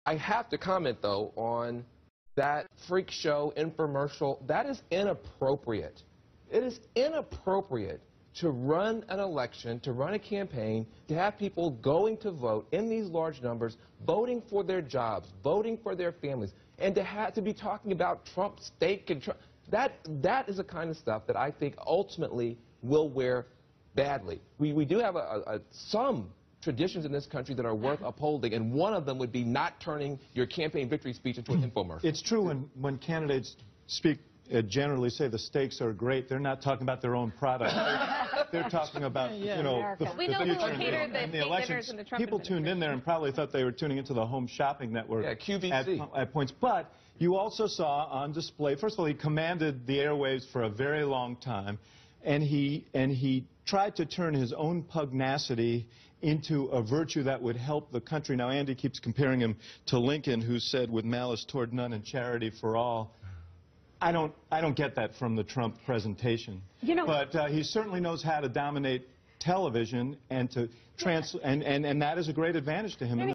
I have to comment, though, on that freak show infomercial. That is inappropriate. It is inappropriate to run an election, to run a campaign, to have people going to vote in these large numbers, voting for their jobs, voting for their families, and to be talking about Trump's steak and Trump. That is the kind of stuff that I think ultimately will wear badly. We do have some traditions in this country that are worth upholding, and one of them would be not turning your campaign victory speech into an infomercial. It's true when candidates speak, generally say the stakes are great. They're not talking about their own product. They're talking about, you know, the future and the elections. People tuned in there and probably thought they were tuning into the Home Shopping Network QVC. At points. But you also saw on display, first of all, he commanded the airwaves for a very long time, and he tried to turn his own pugnacity into a virtue that would help the country. Now, Andy keeps comparing him to Lincoln, who said, "With malice toward none and charity for all." I don't get that from the Trump presentation. You know, but he certainly knows how to dominate television and to and that is a great advantage to him.